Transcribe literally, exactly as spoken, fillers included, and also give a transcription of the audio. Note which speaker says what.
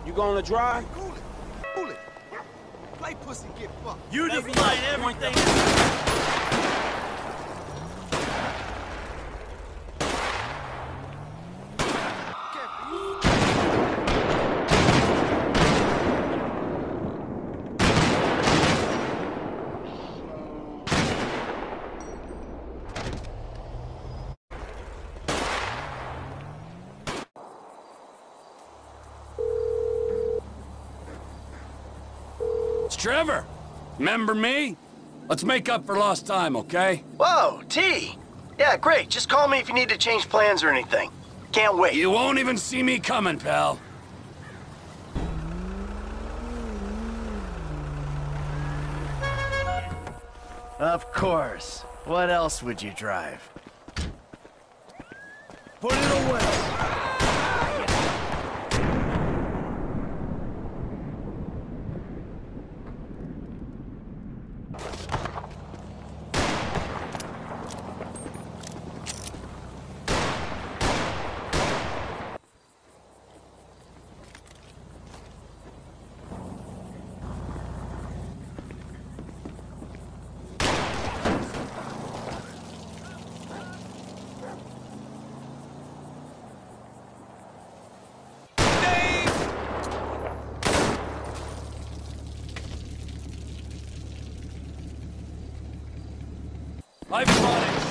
Speaker 1: You gonna drive?
Speaker 2: Cool it. Cool it. Play pussy, get fucked.
Speaker 3: You
Speaker 1: Maybe
Speaker 3: define
Speaker 1: like
Speaker 3: everything.
Speaker 4: Trevor, remember me? Let's make up for lost time, okay?
Speaker 5: Whoa, T! Yeah, great. Just call me if you need to change plans or anything. Can't wait.
Speaker 4: You won't even see me coming, pal.
Speaker 6: Of course. What else would you drive?
Speaker 3: Put it away.
Speaker 4: I've got it.